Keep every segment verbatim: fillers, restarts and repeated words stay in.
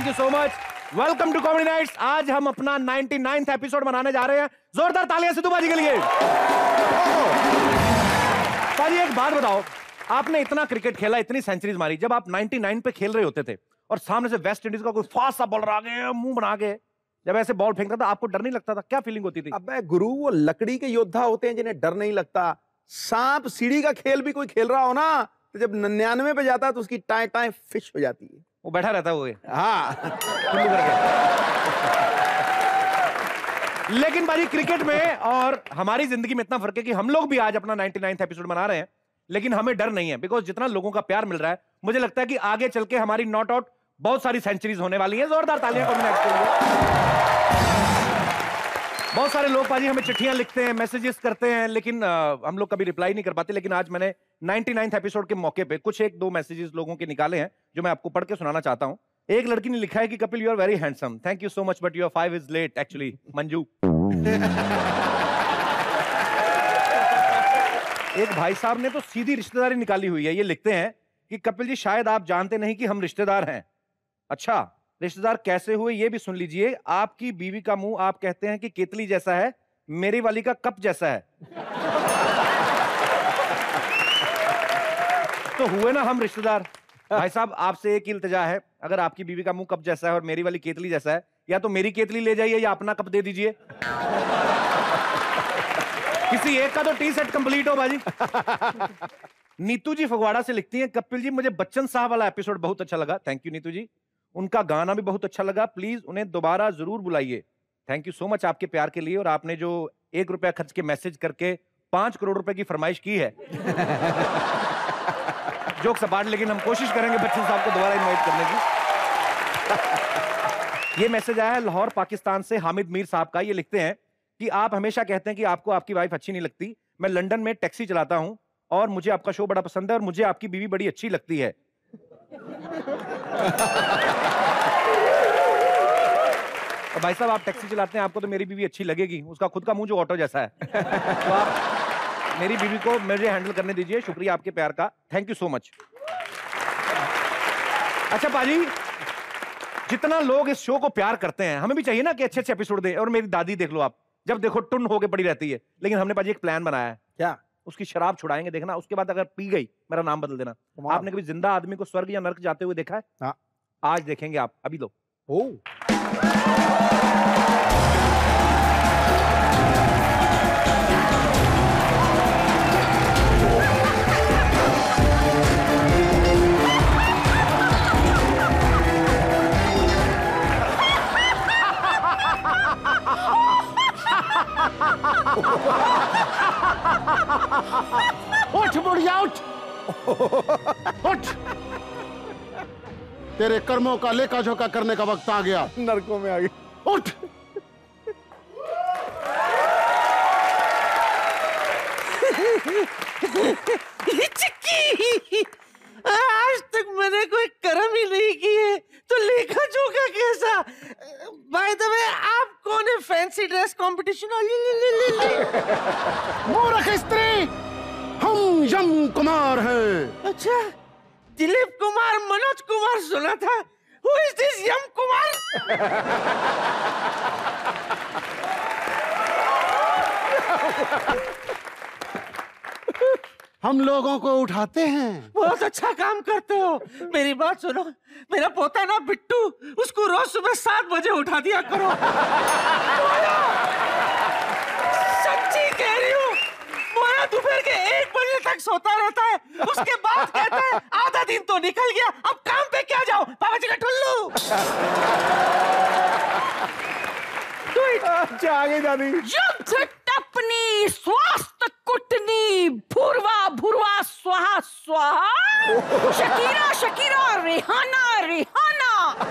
You so much. Welcome to comedy nights. आज हम अपना नाइंटी नाइन्थ एपिसोड मनाने जा रहे हैं। जोरदार तालियां सिद्धू बाजी के लिए। बाजी एक बात बताओ, आपने इतना क्रिकेट खेला, इतनी सेंचुरीज मारी, जब आप निन्यानवे पे खेल रहे होते थे और सामने से वेस्ट इंडीज का कोई फास्ट सा बॉलर आ गया मुंह बना के जब ऐसे बॉल फेंकता था, आपको डर नहीं लगता था? क्या फीलिंग होती थी? अबे गुरु, वो लकड़ी के योद्धा होते हैं जिन्हें डर नहीं लगता। सांप सीढ़ी का खेल भी कोई खेल रहा हो ना, तो जब निन्यानवे पे जाता है तो उसकी टाई टाई फिश हो जाती है। वो बैठा रहता है वो। हाँ लेकिन भाई क्रिकेट में और हमारी जिंदगी में इतना फर्क है कि हम लोग भी आज अपना नाइंटी नाइन्थ एपिसोड मना रहे हैं, लेकिन हमें डर नहीं है। बिकॉज जितना लोगों का प्यार मिल रहा है, मुझे लगता है कि आगे चल के हमारी नॉट आउट बहुत सारी सेंचुरीज होने वाली हैं। जोरदार तालियां कॉमेडी नाइट्स के लिए। बहुत सारे लोग पाजी हमें चिट्ठियां लिखते हैं, मैसेजेस करते हैं, लेकिन आ, हम लोग कभी रिप्लाई नहीं कर पाते। लेकिन आज मैंने नाइंटी नाइन्थ एपिसोड के मौके पे कुछ एक दो मैसेजेस लोगों के निकाले हैं जो मैं आपको पढ़ के सुनाना चाहता हूं। एक लड़की ने लिखा है कि Kapil, you are very handsome, thank you so much, but your five is late actually. Manju. एक भाई साहब ने तो सीधी रिश्तेदारी निकाली हुई है। ये लिखते हैं कि कपिल जी, शायद आप जानते नहीं कि हम रिश्तेदार हैं। अच्छा, रिश्तेदार कैसे हुए ये भी सुन लीजिए। आपकी बीवी का मुंह आप कहते हैं कि केतली जैसा है, मेरी वाली का कप जैसा है। तो हुए ना हम रिश्तेदार। भाई साहब, आपसे एक इल्तिजा है, अगर आपकी बीवी का मुंह कप जैसा है और मेरी वाली केतली जैसा है, या तो मेरी केतली ले जाइए या अपना कप दे दीजिए। किसी एक का तो टी सेट कंप्लीट हो बाजी। नीतू जी फगवाड़ा से लिखती हैं, कपिल जी, मुझे बच्चन साहब वाला एपिसोड बहुत अच्छा लगा। Thank you Neetu ji. उनका गाना भी बहुत अच्छा लगा, प्लीज उन्हें दोबारा जरूर बुलाइए। थैंक यू सो मच आपके प्यार के लिए। और आपने जो एक रुपया खर्च के मैसेज करके पांच करोड़ रुपए की फरमाइश की है, जोक सपाट, लेकिन हम कोशिश करेंगे बच्चन साहब को दोबारा इनवाइट करने की। ये मैसेज आया है लाहौर पाकिस्तान से हामिद मीर साहब का। ये लिखते हैं कि आप हमेशा कहते हैं कि आपको आपकी वाइफ अच्छी नहीं लगती। मैं लंदन में टैक्सी चलाता हूं और मुझे आपका शो बड़ा पसंद है और मुझे आपकी बीवी बड़ी अच्छी लगती है। तो भाई साहब, आप टैक्सी चलाते हैं, आपको तो मेरी बीवी अच्छी लगेगी, उसका खुद का मुंह जो ऑटो जैसा है। तो आप मेरी बीवी को मुझे हैंडल करने दीजिए। शुक्रिया आपके प्यार का, थैंक यू सो मच। अच्छा पाजी, जितना लोग इस शो को प्यार करते हैं, हमें भी चाहिए ना कि अच्छे अच्छे एपिसोड दें। और मेरी दादी देख लो आप, जब देखो टुन होके पड़ी रहती है। लेकिन हमने पाजी एक प्लान बनाया है। क्या? उसकी शराब छुड़ाएंगे, देखना। उसके बाद अगर पी गई, मेरा नाम बदल देना। आपने कभी जिंदा आदमी को स्वर्ग या नर्क जाते हुए देखा है? हाँ। आज देखेंगे आप, अभी लो। ओ उठ बुढ़िया, उठ उठ। तेरे कर्मों का लेखा जोखा करने का वक्त आ गया। नरकों में आ गई। उठ। चिक्की, आज तक मैंने कोई कर्म ही नहीं किए, तो लेखा जोखा कैसा? बाय द वे, आप कौन है? Fancy dress competition? मूर्ख स्त्री, हम यम कुमार हैं। अच्छा, दिलीप कुमार, मनोज कुमार सुना था। Who is this यम कुमार? हम लोगों को उठाते हैं। बहुत अच्छा काम करते हो। मेरी बात सुनो, मेरा पोता ना बिट्टू, उसको रोज सुबह सात बजे उठा दिया करो। सच्ची कह रही हूँ, मोया दोपहर के एक बजे तक सोता रहता है, उसके बाद कहता है आधा दिन तो निकल गया, अब काम पे क्या जाओ, बाबा जी का टुल्लू। अच्छा, आगे दादी। युद्ध टपनी स्वास्थ्य कुटनी भूरवा भूरवा स्वाहा स्वाहा। Shakira Shakira Rihanna Rihanna.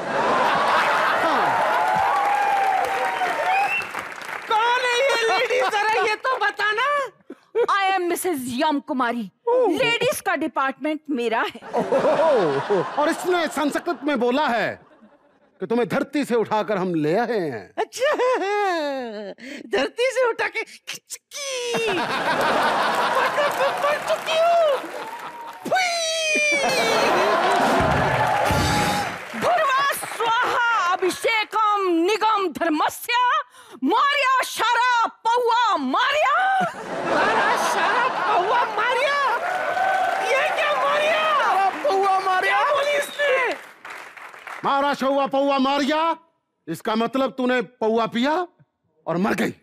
कौन है ये लेडी, जरा ये तो बताना। I am mrs Yam Kumari, ladies का डिपार्टमेंट मेरा है। और इसने संस्कृत में बोला है कि तुम्हें धरती से उठाकर हम ले आए हैं। अच्छा, धरती से उठा के मर चुकी हूँ। भूरवा स्वाहा मारा शौआ पौआ मारिया, इसका मतलब तूने पौआ पिया और मर गई।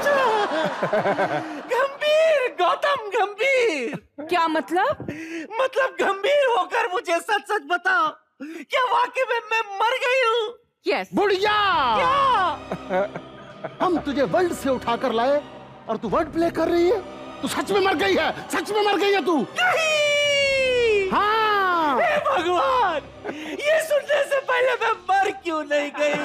गंभीर, गौतम गंभीर। क्या मतलब? मतलब गंभीर होकर मुझे सच सच बताओ, क्या वाकई में मैं मर गई हूँ? यस। बुढ़िया, क्या? हम तुझे वर्ल्ड से उठाकर लाए और तू वर्ड प्ले कर रही है? तू सच में मर गई है, सच में मर गई है तू। नहीं! हाँ। हे भगवान, ये सुनने से पहले मैं मर क्यों नहीं गई?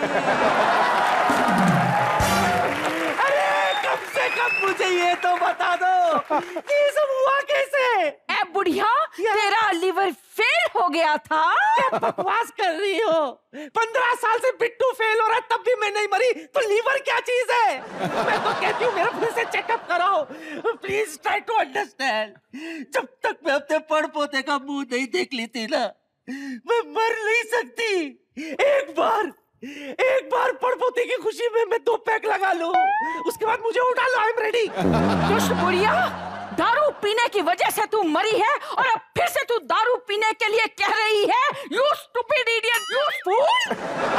अरे कम से कम मुझे ये तो बता दो कि ये सब हुआ कैसे? ए बुढ़िया, तेरा लिवर फेल हो गया था। क्या बकवास कर रही हो? पंद्रह साल से बिट्टू फेल हो रहा है, तब भी मैं नहीं मरी, तो लीवर क्या चीज है? मैं तो कहती हूँ मेरा फिर से चेकअप कराओ। Please try to understand. जब तक मैं अपने पड़ पोते का मुंह नहीं देख लेती ना, मैं मर नहीं सकती। एक बार एक बार पड़पोते की खुशी में मैं दो पैक लगा लूं, उसके बाद मुझे उठा लो। आई एम रेडी। दुष्ट बुढ़िया, दारू पीने की वजह से तू मरी है और अब फिर से तू दारू पीने के लिए कह रही है? You stupid idiot, you fool.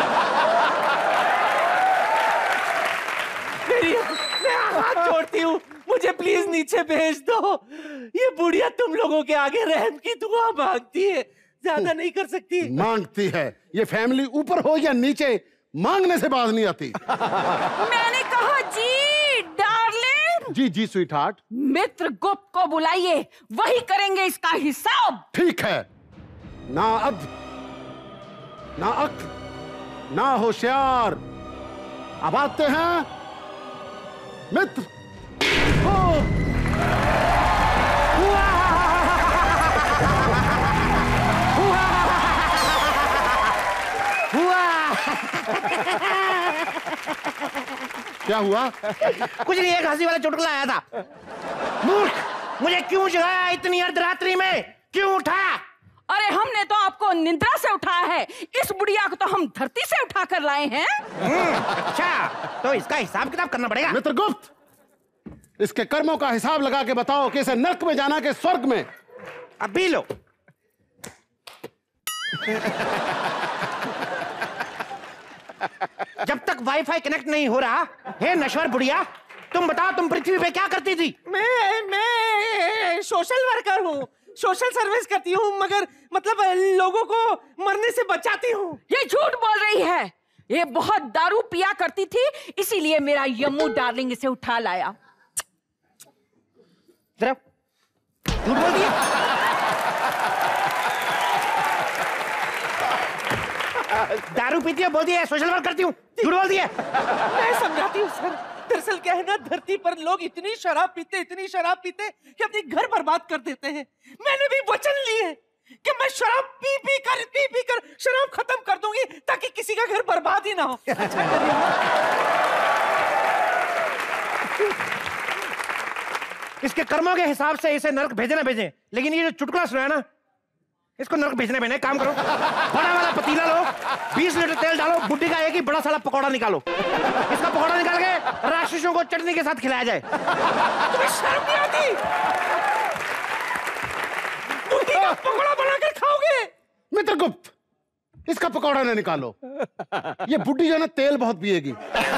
मेरी मैं हाथ जोड़ती हूँ, मुझे प्लीज नीचे भेज दो। ये बुढ़िया तुम लोगों के आगे रहम की दुआ मांगती है, ज्यादा नहीं कर सकती। मांगती है। ये फैमिली ऊपर हो या नीचे, मांगने से बात नहीं आती। मैंने कहा जी डार्लिंग। जी जी स्वीट हार्ट। मित्र गुप्त को बुलाइए, वही करेंगे इसका हिसाब। ठीक है। ना अद, ना अक, ना होशियार। अब आते हैं मित्र गुप्त। क्या हुआ? कुछ नहीं, एक हंसी वाला चुटकुला आया था। मूर्ख, मुझे क्यों जगाया इतनी अर्धरात्रि में? क्यों उठाया? अरे हमने तो आपको निद्रा से उठाया है, इस बुढ़िया को तो हम धरती से उठा कर लाए हैं। अच्छा, तो इसका हिसाब किताब करना पड़ेगा। मित्रगुप्त, इसके कर्मों का हिसाब लगा के बताओ कि इसे नर्क में जाना के स्वर्ग में। अभी लो। जब तक वाईफाई कनेक्ट नहीं हो रहा, हे नश्वर बुढ़िया, तुम बताओ तुम पृथ्वी पे क्या करती थी? मैं मैं सोशल वर्कर हूँ, सोशल सर्विस करती हूँ, मगर मतलब लोगों को मरने से बचाती हूँ। ये झूठ बोल रही है, ये बहुत दारू पिया करती थी, इसीलिए मेरा यम्मू डार्लिंग इसे उठा लाया। जरा झूठ बोल दिया। दारू पीती है, बोलती है सोशल वर्क करती हूँ, झूठ बोल दिया। मैं समझाती हूँ सर, दरअसल क्या है ना, धरती पर लोग इतनी शराब पीते इतनी शराब पीते कि अपनी घर बर्बाद कर देते हैं। मैंने भी वचन लिए कि मैं शराब पी पी कर पी पी कर शराब खत्म कर दूंगी ताकि किसी का घर बर्बाद ही ना हो। इसके कर्मों के हिसाब से इसे नरक भेजे ना भेजे, लेकिन ये जो चुटकुला सुना है ना, इसको नरक भेजने में काम करो। बड़ा वाला पतीला लो, बीस लीटर तेल डालो, बुड्ढी का एक ही बड़ा साला पकौड़ा निकालो, इसका पकौड़ा निकाल के राक्षसों को चटनी के साथ खिलाया जाए। तुम्हें शर्म नहीं आती? बुड्ढी का पकौड़ा बनाकर खाओगे? मित्रगुप्त, इसका पकौड़ा ना निकालो, ये बुड्ढी जो है ना तेल बहुत पिएगी।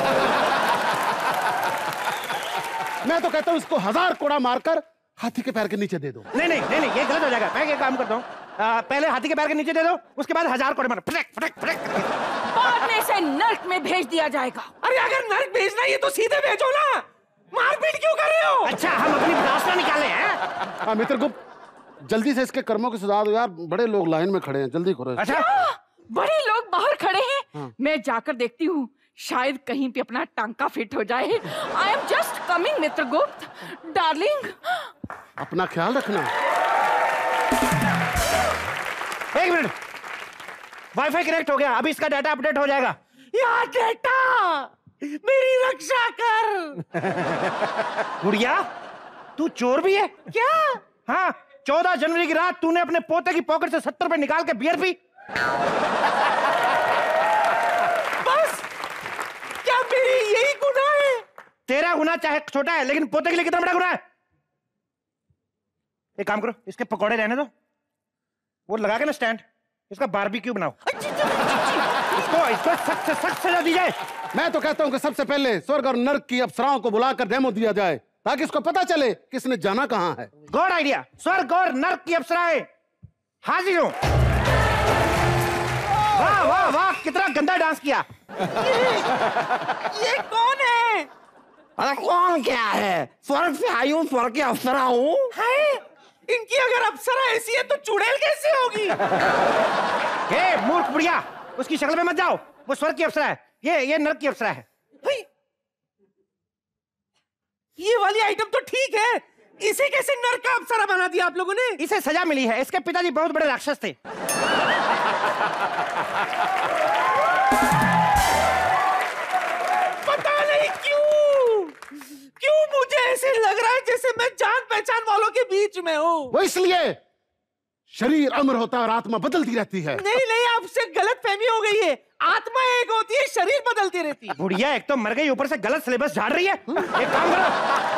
मैं तो कहता हूं इसको हजार कोड़ा मारकर हाथी के पैर के नीचे दे दो। नहीं नहीं नहीं नहीं, ये गलत हो जाएगा। मैं ये काम करता हूँ, पहले हाथी के पैर के नीचे दे दो, उसके बाद हजार कोड़े मारो, फटक फटक फटक, बाद में इसे नर्क में भेज दिया जाएगा। अरे अगर नर्क भेजना है तो सीधे भेजो ना, मारपीट क्यों कर रहे हो? अच्छा, हम अपनी विरासत निकाले हैं। हाँ मित्रगुप्त, जल्दी से इसके कर्मों की सुधार दो यार, बड़े लोग लाइन में खड़े हैं, जल्दी करो। अच्छा, बड़े लोग बाहर खड़े हैं। हाँ। मैं जाकर देखती हूँ, शायद कहीं पे अपना टांका फिट हो जाए। I am just coming Mitragupt darling. अपना ख्याल रखना। एक मिनट, वाईफाई कनेक्ट हो गया, अभी इसका डाटा अपडेट हो जाएगा। यार बेटा, मेरी रक्षा कर। गुड़िया, तू चोर भी है क्या? हाँ, चौदह जनवरी की रात तूने अपने पोते की पॉकेट से सत्तर रुपए निकाल के बियर पी। बस, क्या मेरी यही गुनाह है? तेरा गुनाह चाहे छोटा है, लेकिन पोते के लिए कितना बड़ा गुनाह है। एक काम करो, इसके पकौड़े रहने दो, वो लगा के ना स्टैंड, इसका बारबेक्यू बनाओ। इसको इसको सख्त से सख्त सजा दी जाए। मैं तो कहता हूँ कि सबसे पहले स्वर्ग और नर्क की अप्सराओं को बुलाकर डेमो दिया जाए ताकि इसको पता चले किसने जाना कहाँ है। God idea. स्वर्ग और नर्क की अप्सराएं हाजिर हो। वाह वाह वाह, कितना गंदा डांस किया। ये कौन है? अरे कौन क्या है? स्वर्ग से आई हूँ, स्वर्ग की अप्सरा हूँ। है? इनकी अगर अप्सरा ऐसी है तो चुड़ैल कैसे होगी? हे मूर्ख बुढ़िया, उसकी शक्ल में मत जाओ। वो स्वर्ग की अप्सरा है, ये ये नर्क की अप्सरा है। भाई, ये वाली आइटम तो ठीक है, इसे कैसे नर्क का अप्सरा बना दिया आप लोगों ने? इसे सजा मिली है, इसके पिताजी बहुत बड़े राक्षस थे। पता नहीं क्यों क्यों मुझे ऐसे लग रहा है जैसे मैं जान पहचान वालों के बीच में हूँ। वो इसलिए शरीर अमर होता है और आत्मा बदलती रहती है। नहीं नहीं, आपसे गलत फहमी हो गई है। आत्मा एक होती है, शरीर बदलती रहती है। बुढ़िया एक तो मर गई, ऊपर से गलत सिलेबस झाड़ रही है। एक काम करो,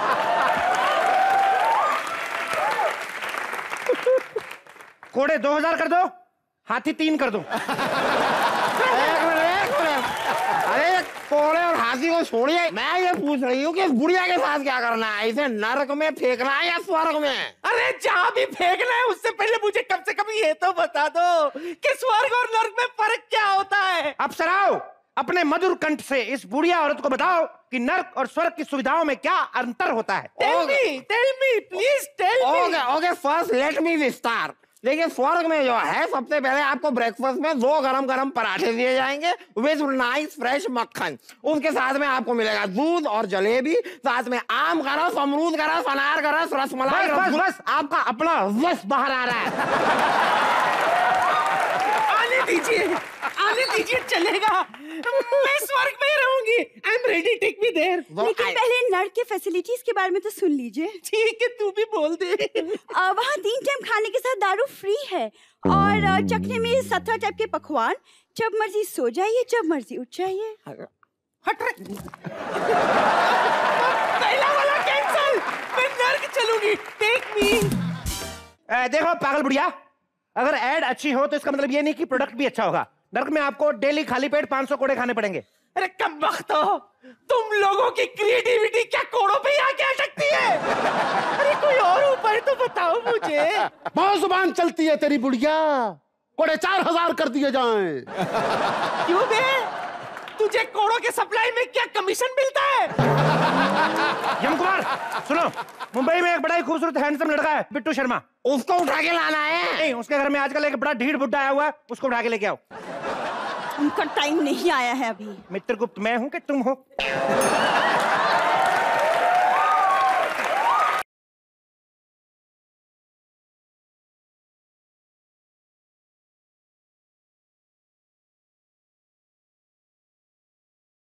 कोड़े दो हजार कर दो, हाथी तीन कर दो। एक मिनट, एक मिनट। अरे कोड़े और हाथी को छोड़िए, मैं ये पूछ रही हूँ कि इस बुढ़िया के साथ क्या करना है? इसे नरक में फेंकना है या स्वर्ग में? अरे जहाँ भी फेंकना है उससे पहले मुझे कम से कम ये तो बता दो कि स्वर्ग और नर्क में फर्क क्या होता है। अप्सराओं, अपने मधुर कंठ से इस बुढ़िया औरत को बताओ कि नर्क और स्वर्ग की सुविधाओं में क्या अंतर होता है। Tell me, tell me, please tell me. Okay okay, first let me विस्तार। देखिए स्वर्ग में जो है, सबसे पहले आपको ब्रेकफास्ट में दो गरम गरम पराठे दिए जाएंगे विद नाइस फ्रेश मक्खन। उसके साथ में आपको मिलेगा दूध और जलेबी, साथ में आम का रस, अमरूद का रस, अनार का रस, रसमलाई। बस बस बस, आपका अपना रस बाहर आ रहा है। आने दीजिए, आने दीजिए, चलेगा। मैं स्वर्ग में ही रहूंगी। I am ready, take me there. लेकिन पहले नर्क के फैसिलिटीज के बारे में तो सुन लीजिए। ठीक है, तू भी बोल दे। आ, वहाँ तीन टाइम खाने के साथ दारू फ्री है और आ, चखने में सत्रह टाइप के पकवान। जब मर्जी सो जाइए, जब मर्जी उठ जाइए। हट रे। पहला वाला कैंसल। मैं नर्क चलूंगी, टेक मी। ए, देखो पागल बुढ़िया, अगर एड अच्छी हो तो इसका मतलब ये नहीं कि प्रोडक्ट भी अच्छा होगा। नर्क में आपको डेली खाली पेट पाँच सौ कोड़े खाने पड़ेंगे। अरे कम वक्त हो, तुम लोगों की क्रिएटिविटी क्या कोड़ों पे आके अटकती है? अरे कोई और उपाय तो बताओ मुझे। बहुत जुबान चलती है तेरी बुढ़िया। कोड़े चार हजार कर दिए जाएं। क्यों बे? तुझे कोड़ों के सप्लाई में क्या कमीशन मिलता है? यम कुमार सुनो, मुंबई में एक बड़ा ही खूबसूरत हैंडसम लड़का है, बिट्टू शर्मा। उसको उठा के लाना है। नहीं, उसके घर में आजकल एक बड़ा ढीठ बुड्ढा आया हुआ है, उसको उठा के लेके आओ। उनका टाइम नहीं आया है अभी। मित्रगुप्त मैं हूं कि तुम हो?